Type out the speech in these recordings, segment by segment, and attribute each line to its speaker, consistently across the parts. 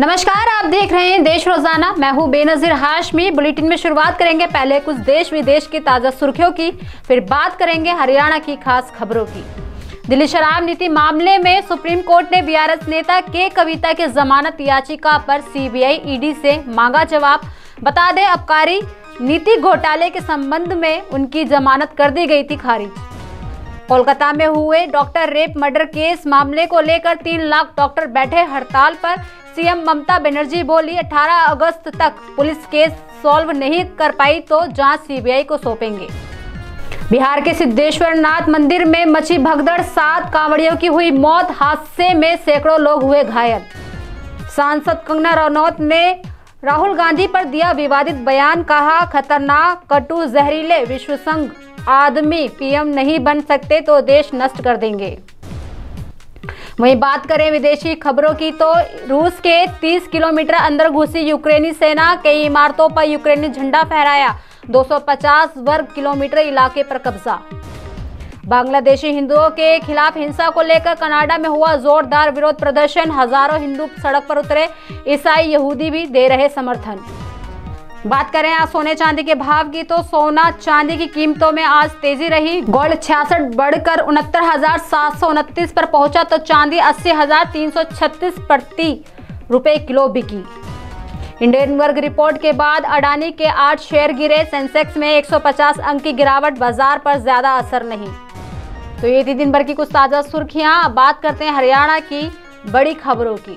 Speaker 1: नमस्कार, आप देख रहे हैं देश रोजाना। मैं हूं बेनजीर हाशमी। बुलेटिन में शुरुआत करेंगे पहले कुछ देश विदेश की ताजा सुर्खियों की, फिर बात करेंगे हरियाणा की खास खबरों की। दिल्ली शराब नीति मामले में सुप्रीम कोर्ट ने बीआरएस नेता के कविता की जमानत याचिका पर सीबीआई ईडी से मांगा जवाब। बता दें, आबकारी नीति घोटाले के संबंध में उनकी जमानत कर दी गई थी खारिज। कोलकाता में हुए डॉक्टर रेप मर्डर केस मामले को लेकर 3 लाख डॉक्टर बैठे हड़ताल पर। सीएम ममता बनर्जी बोली, 18 अगस्त तक पुलिस केस सॉल्व नहीं कर पाई तो जांच सीबीआई को सौंपेंगे। बिहार के सिद्धेश्वर नाथ मंदिर में मची भगदड़, 7 कांवड़ियों की हुई मौत, हादसे में सैकड़ों लोग हुए घायल। सांसद कंगना रनौत ने राहुल गांधी पर दिया विवादित बयान, कहा खतरनाक, कटु, जहरीले, विश्व संघ आदमी पीएम नहीं बन सकते तो देश नष्ट कर देंगे। वहीं बात करें विदेशी खबरों की तो रूस के 30 किलोमीटर अंदर घुसी यूक्रेनी सेना, कई इमारतों पर यूक्रेनी झंडा फहराया, 250 वर्ग किलोमीटर इलाके पर कब्जा। बांग्लादेशी हिंदुओं के खिलाफ हिंसा को लेकर कनाडा में हुआ जोरदार विरोध प्रदर्शन, हजारों हिंदू सड़क पर उतरे, ईसाई यहूदी भी दे रहे समर्थन। बात करें आज सोने चांदी के भाव की तो सोना चांदी की कीमतों में आज तेजी रही। गोल्ड 66 बढ़कर 69,729 पर पहुंचा तो चांदी 80,336 प्रति रुपए किलो बिकी। इंडियन वर्ग रिपोर्ट के बाद अडानी के 8 शेयर गिरे, सेंसेक्स में 150 अंक की गिरावट, बाजार पर ज्यादा असर नहीं। तो ये थी दिन भर की कुछ ताजा सुर्खियां। अब बात करते हैं हरियाणा की बड़ी खबरों की।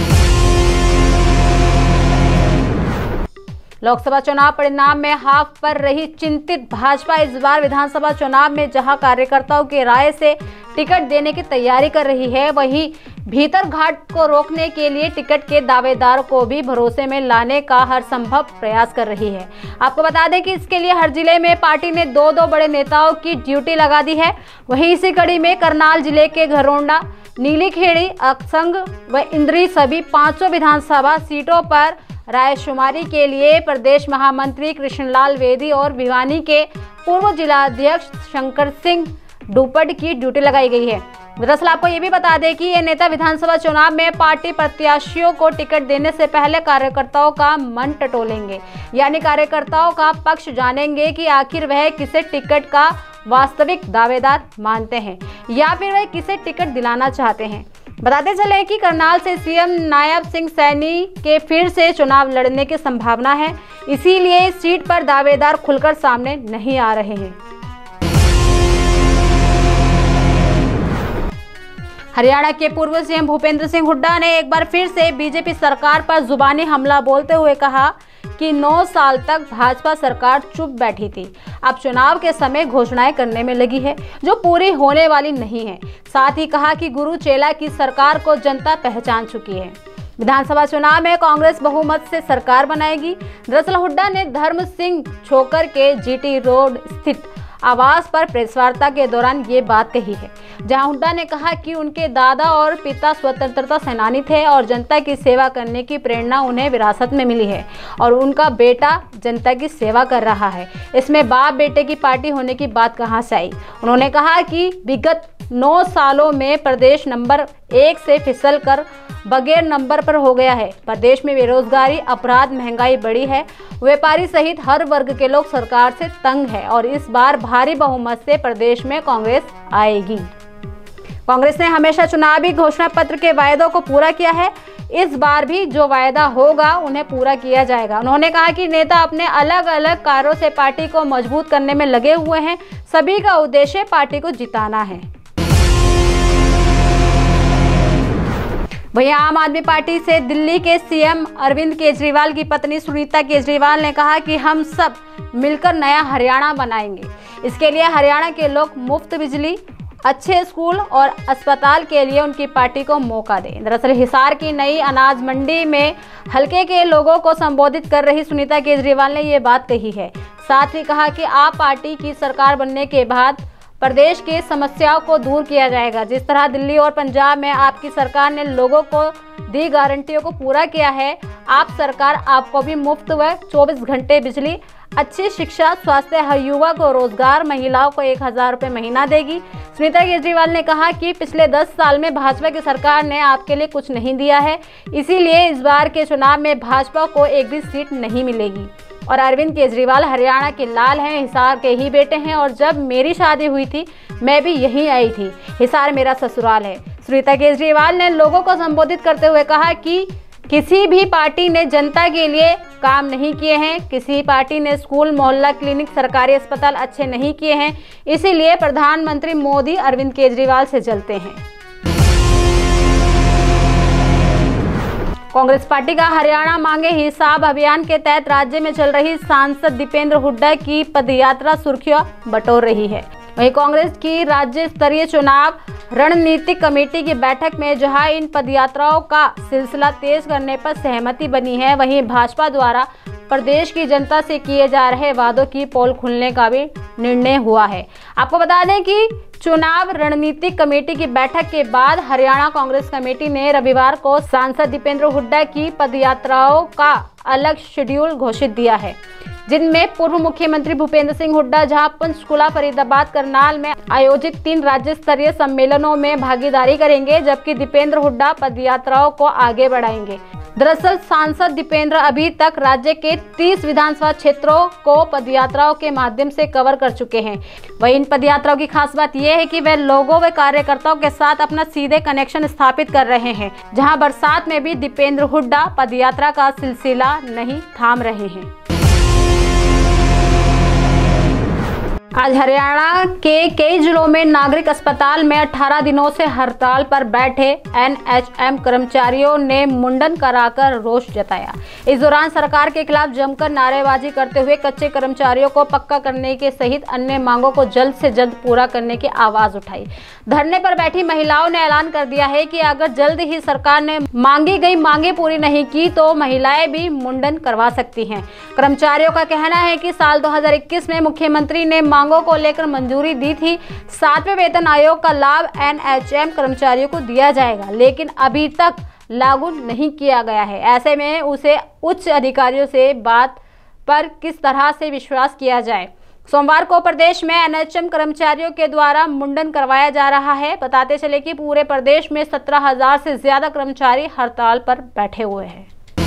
Speaker 1: लोकसभा चुनाव परिणाम में हाफ पर रही चिंतित भाजपा इस बार विधानसभा चुनाव में जहां कार्यकर्ताओं की राय से टिकट देने की तैयारी कर रही है, वहीं भीतर घाट को रोकने के लिए टिकट के दावेदार को भी भरोसे में लाने का हर संभव प्रयास कर रही है। आपको बता दें कि इसके लिए हर जिले में पार्टी ने 2-2 बड़े नेताओं की ड्यूटी लगा दी है। वहीं इसी कड़ी में करनाल जिले के घरोंडा, नीलीखेड़ी, अक्संग व इंद्री सभी 500 विधानसभा सीटों पर रायशुमारी के लिए प्रदेश महामंत्री कृष्णलाल वेदी और भिवानी के पूर्व जिलाध्यक्ष शंकर सिंह डुपड की ड्यूटी लगाई गई है। दरअसल आपको ये भी बता दें कि ये नेता विधानसभा चुनाव में पार्टी प्रत्याशियों को टिकट देने से पहले कार्यकर्ताओं का मन टटोलेंगे, यानी कार्यकर्ताओं का पक्ष जानेंगे कि आखिर वह किसे टिकट का वास्तविक दावेदार मानते हैं या फिर वह किसे टिकट दिलाना चाहते हैं। बताते चले कि करनाल से सीएम नायब सिंह सैनी के फिर से चुनाव लड़ने की संभावना है, इसीलिए इस सीट पर दावेदार खुलकर सामने नहीं आ रहे हैं। हरियाणा के पूर्व सीएम भूपेंद्र सिंह हुड्डा ने एक बार फिर से बीजेपी सरकार पर जुबानी हमला बोलते हुए कहा कि 9 साल तक भाजपा सरकार चुप बैठी थी, अब चुनाव के समय घोषणाएं करने में लगी है जो पूरी होने वाली नहीं है। साथ ही कहा कि गुरु चेला की सरकार को जनता पहचान चुकी है। विधानसभा चुनाव में कांग्रेस बहुमत से सरकार बनाएगी। दरअसल हुड्डा ने धर्म सिंह छोकर के जीटी रोड स्थित आवास पर प्रेस वार्ता के दौरान ये बात कही है, जहां हुड्डा ने कहा कि उनके दादा और पिता स्वतंत्रता सेनानी थे और जनता की सेवा करने की प्रेरणा उन्हें विरासत में मिली है और उनका बेटा जनता की सेवा कर रहा है। इसमें बाप बेटे की पार्टी होने की बात कहां से आई। उन्होंने कहा कि विगत 9 सालों में प्रदेश नंबर 1 से फिसल कर बगैर नंबर पर हो गया है। प्रदेश में बेरोजगारी, अपराध, महंगाई बढ़ी है। व्यापारी सहित हर वर्ग के लोग सरकार से तंग है और इस बार भारी बहुमत से प्रदेश में कांग्रेस आएगी। कांग्रेस ने हमेशा चुनावी घोषणा पत्र के वायदों को पूरा किया है, इस बार भी जो वायदा होगा उन्हें पूरा किया जाएगा। उन्होंने कहा कि नेता अपने अलग अलग कार्यों से पार्टी को मजबूत करने में लगे हुए हैं, सभी का उद्देश्य पार्टी को जिताना है। वहीं आम आदमी पार्टी से दिल्ली के सीएम अरविंद केजरीवाल की पत्नी सुनीता केजरीवाल ने कहा कि हम सब मिलकर नया हरियाणा बनाएंगे। इसके लिए हरियाणा के लोग मुफ्त बिजली, अच्छे स्कूल और अस्पताल के लिए उनकी पार्टी को मौका दें। दरअसल हिसार की नई अनाज मंडी में हलके के लोगों को संबोधित कर रही सुनीता केजरीवाल ने ये बात कही है। साथ ही कहा कि आप पार्टी की सरकार बनने के बाद प्रदेश की समस्याओं को दूर किया जाएगा। जिस तरह दिल्ली और पंजाब में आपकी सरकार ने लोगों को दी गारंटियों को पूरा किया है, आप सरकार आपको भी मुफ्त व 24 घंटे बिजली, अच्छी शिक्षा, स्वास्थ्य, हर युवा को रोजगार, महिलाओं को 1000 रुपये महीना देगी। सुनीता केजरीवाल ने कहा कि पिछले 10 साल में भाजपा की सरकार ने आपके लिए कुछ नहीं दिया है, इसीलिए इस बार के चुनाव में भाजपा को एक भी सीट नहीं मिलेगी। और अरविंद केजरीवाल हरियाणा के लाल हैं, हिसार के ही बेटे हैं और जब मेरी शादी हुई थी मैं भी यहीं आई थी, हिसार मेरा ससुराल है। सुनीता केजरीवाल ने लोगों को संबोधित करते हुए कहा कि किसी भी पार्टी ने जनता के लिए काम नहीं किए हैं, किसी पार्टी ने स्कूल, मोहल्ला क्लिनिक, सरकारी अस्पताल अच्छे नहीं किए हैं, इसीलिए प्रधानमंत्री मोदी अरविंद केजरीवाल से जलते हैं। कांग्रेस पार्टी का हरियाणा मांगे हिसाब अभियान के तहत राज्य में चल रही सांसद दीपेंद्र हुड्डा की पदयात्रा सुर्खियां बटोर रही है। वहीं कांग्रेस की राज्य स्तरीय चुनाव रणनीतिक कमेटी की बैठक में जहां इन पदयात्राओं का सिलसिला तेज करने पर सहमति बनी है, वहीं भाजपा द्वारा प्रदेश की जनता से किए जा रहे वादों की पोल खुलने का भी निर्णय हुआ है। आपको बता दें कि चुनाव रणनीतिक कमेटी की बैठक के बाद हरियाणा कांग्रेस कमेटी ने रविवार को सांसद दीपेंद्र हुड्डा की पदयात्राओं का अलग शेड्यूल घोषित दिया है, जिनमें पूर्व मुख्यमंत्री भूपेंद्र सिंह हुड्डा जहां पंचकुला, फरीदाबाद, करनाल में आयोजित 3 राज्य स्तरीय सम्मेलनों में भागीदारी करेंगे, जबकि दीपेंद्र हुड्डा पदयात्राओं को आगे बढ़ाएंगे। दरअसल सांसद दीपेंद्र अभी तक राज्य के 30 विधानसभा क्षेत्रों को पदयात्राओं के माध्यम से कवर कर चुके हैं। वहीं इन पदयात्राओं की खास बात यह है कि वे लोगों व कार्यकर्ताओं के साथ अपना सीधे कनेक्शन स्थापित कर रहे हैं, जहां बरसात में भी दीपेंद्र हुड्डा पदयात्रा का सिलसिला नहीं थाम रहे हैं। आज हरियाणा के कई जिलों में नागरिक अस्पताल में 18 दिनों से हड़ताल पर बैठे एनएचएम कर्मचारियों ने मुंडन कराकर रोष जताया। इस दौरान सरकार के खिलाफ जमकर नारेबाजी करते हुए कच्चे कर्मचारियों को पक्का करने के सहित अन्य मांगों को जल्द से जल्द पूरा करने की आवाज उठाई। धरने पर बैठी महिलाओं ने ऐलान कर दिया है कि अगर जल्द ही सरकार ने मांगी गई मांगे पूरी नहीं की तो महिलाएं भी मुंडन करवा सकती हैं। कर्मचारियों का कहना है कि साल 2021 में मुख्यमंत्री ने मांगों को लेकर मंजूरी दी थी। 7वें वेतन आयोग का लाभ एनएचएम कर्मचारियों को दिया जाएगा, लेकिन अभी तक लागू नहीं किया गया है। ऐसे में उसे उच्च अधिकारियों से बात पर किस तरह से विश्वास किया जाए। सोमवार को प्रदेश में एनएचएम कर्मचारियों के द्वारा मुंडन करवाया जा रहा है। बताते चले कि पूरे प्रदेश में 17,000 से ज्यादा कर्मचारी हड़ताल पर बैठे हुए हैं।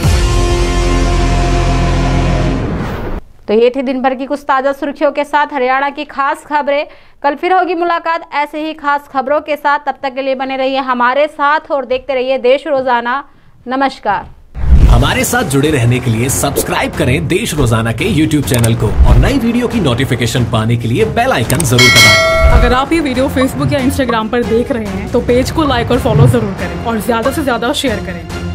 Speaker 1: तो ये थी दिन भर की कुछ ताजा सुर्खियों के साथ हरियाणा की खास खबरें। कल फिर होगी मुलाकात ऐसे ही खास खबरों के साथ। तब तक के लिए बने रहिए हमारे साथ और देखते रहिए देश रोजाना। नमस्कार।
Speaker 2: हमारे साथ जुड़े रहने के लिए सब्सक्राइब करें देश रोजाना के YouTube चैनल को और नई वीडियो की नोटिफिकेशन पाने के लिए बेल आइकन जरूर दबाएं।
Speaker 3: अगर आप ये वीडियो Facebook या Instagram पर देख रहे हैं तो पेज को लाइक और फॉलो जरूर करें और ज्यादा से ज्यादा शेयर करें।